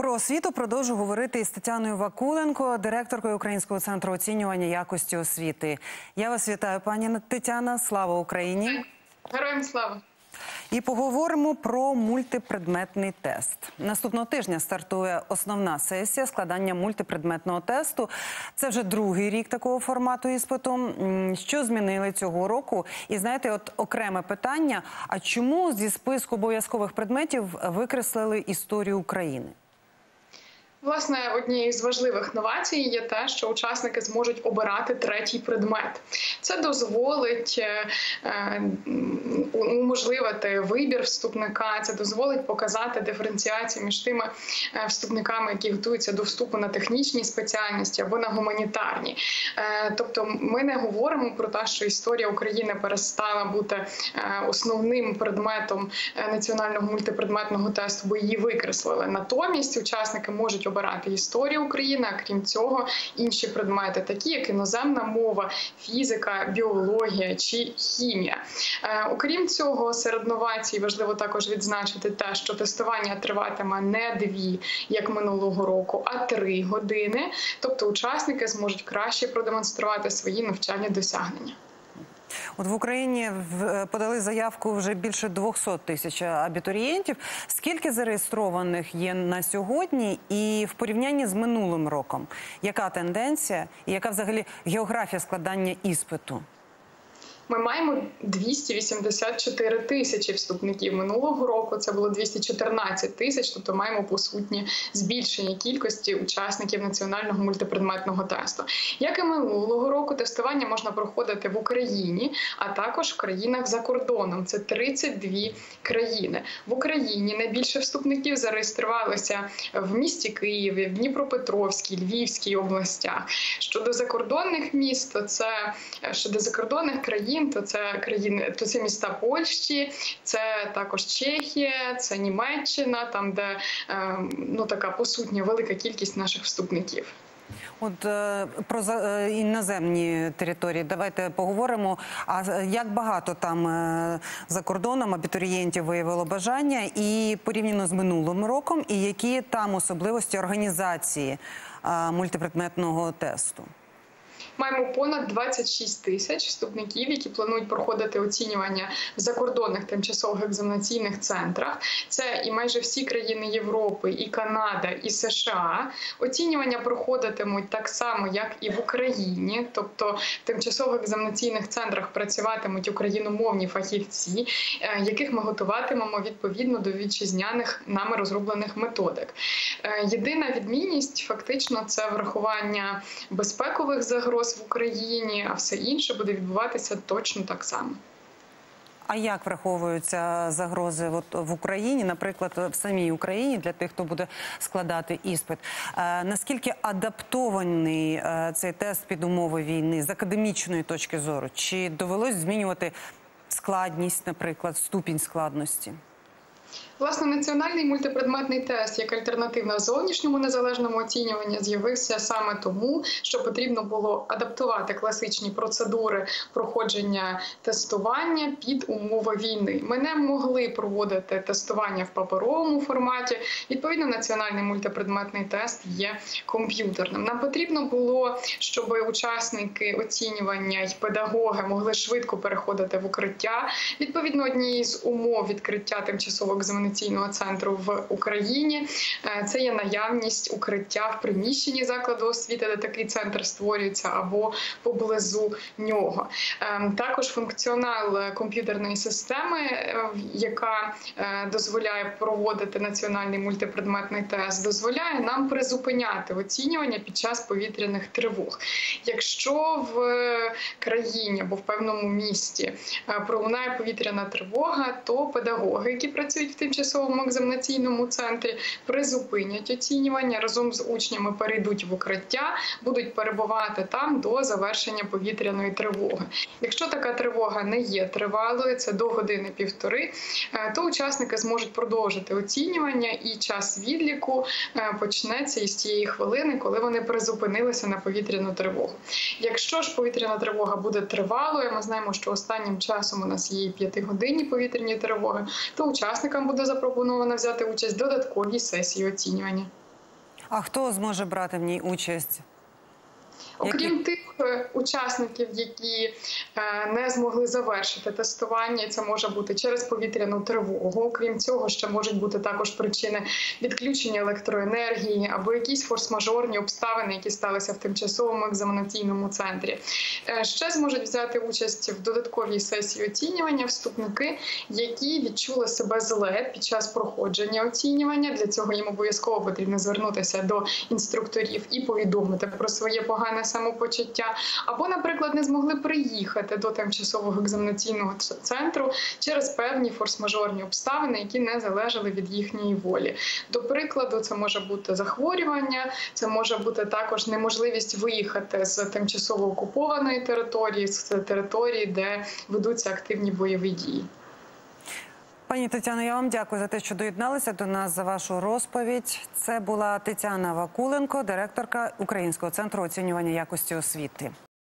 Про освіту продовжу говорити із Тетяною Вакуленко, директоркою Українського центру оцінювання якості освіти. Я вас вітаю, пані Тетяна. Слава Україні! Героям слава! І поговоримо про мультипредметний тест. Наступного тижня стартує основна сесія складання мультипредметного тесту. Це вже другий рік такого формату іспиту. Що змінили цього року? І знаєте, от окреме питання, а чому зі списку обов'язкових предметів викреслили історію України? Власне, однією з важливих новацій є те, що учасники зможуть обирати третій предмет. Це дозволить уможливити вибір вступника, це дозволить показати диференціацію між тими вступниками, які готуються до вступу на технічні спеціальності або на гуманітарні. Тобто ми не говоримо про те, що історія України перестала бути основним предметом національного мультипредметного тесту, бо її викреслили. Натомість учасники можуть обирати історію України, а крім цього інші предмети, такі як іноземна мова, фізика, біологія чи хімія. Окрім цього, серед новацій важливо також відзначити те, що тестування триватиме не 2, як минулого року, а 3 години. Тобто учасники зможуть краще продемонструвати свої навчальні досягнення. От в Україні подали заявку вже більше 200 тисяч абітурієнтів. Скільки зареєстрованих є на сьогодні і в порівнянні з минулим роком? Яка тенденція і яка взагалі географія складання іспиту? Ми маємо 284 тисячі вступників. Минулого року це було 214 тисяч, тобто маємо посутнє збільшення кількості учасників національного мультипредметного тесту. Як і минулого року, тестування можна проходити в Україні, а також в країнах за кордоном. Це 32 країни. В Україні найбільше вступників зареєструвалося в місті Києві, в Дніпропетровській, Львівській областях. Щодо закордонних міст, щодо закордонних країн, то це міста Польщі, це також Чехія, це Німеччина, там де така посутня велика кількість наших вступників. От про іноземні території давайте поговоримо. А як багато там за кордоном абітурієнтів виявило бажання і порівняно з минулим роком, і які там особливості організації мультипредметного тесту? Маємо понад 26 тисяч вступників, які планують проходити оцінювання в закордонних тимчасових екзаменаційних центрах. Це і майже всі країни Європи, і Канада, і США. Оцінювання проходитимуть так само, як і в Україні. Тобто в тимчасових екзаменаційних центрах працюватимуть україномовні фахівці, яких ми готуватимемо відповідно до вітчизняних нами розроблених методик. Єдина відмінність фактично це врахування безпекових загроз в Україні, а все інше буде відбуватися точно так само. А як враховуються загрози в Україні, наприклад, в самій Україні, для тих, хто буде складати іспит? Наскільки адаптований цей тест під умови війни з академічної точки зору? Чи довелось змінювати складність, наприклад, ступінь складності? Власне, національний мультипредметний тест як альтернатива зовнішньому незалежному оцінюванню з'явився саме тому, що потрібно було адаптувати класичні процедури проходження тестування під умови війни. Ми не могли проводити тестування в паперовому форматі. Відповідно, національний мультипредметний тест є комп'ютерним. Нам потрібно було, щоб учасники оцінювання і педагоги могли швидко переходити в укриття. Відповідно, однією з умов відкриття тимчасового екзаменаційного центру в Україні це є наявність укриття в приміщенні закладу освіти, де такий центр створюється, або поблизу нього. Також функціонал комп'ютерної системи, яка дозволяє проводити національний мультипредметний тест, дозволяє нам призупиняти оцінювання під час повітряних тривог. Якщо в країні або в певному місті пролунає повітряна тривога, то педагоги, які працюють в тимчасовому екзаменаційному центрі, призупинять оцінювання, разом з учнями перейдуть в укриття, будуть перебувати там до завершення повітряної тривоги. Якщо така тривога не є тривалою, це до години-півтори, то учасники зможуть продовжити оцінювання, і час відліку почнеться із тієї хвилини, коли вони призупинилися на повітряну тривогу. Якщо ж повітряна тривога буде тривалою, ми знаємо, що останнім часом у нас є і 5-годинні повітряні тривоги, то учасникам буде запропоновано взяти участь в додатковій сесії оцінювання. А хто зможе брати в ній участь? Окрім тих учасників, які не змогли завершити тестування, це може бути через повітряну тривогу. Окрім цього, ще можуть бути також причини відключення електроенергії або якісь форс-мажорні обставини, які сталися в тимчасовому екзаменаційному центрі. Ще зможуть взяти участь в додатковій сесії оцінювання вступники, які відчули себе зле під час проходження оцінювання. Для цього їм обов'язково потрібно звернутися до інструкторів і повідомити про своє погане самопочуття, або, наприклад, не змогли приїхати до тимчасового екзаменаційного центру через певні форс-мажорні обставини, які не залежали від їхньої волі. До прикладу, це може бути захворювання, це може бути також неможливість виїхати з тимчасово окупованої території, з території, де ведуться активні бойові дії. Пані Тетяно, я вам дякую за те, що доєдналися до нас, за вашу розповідь. Це була Тетяна Вакуленко, директорка Українського центру оцінювання якості освіти.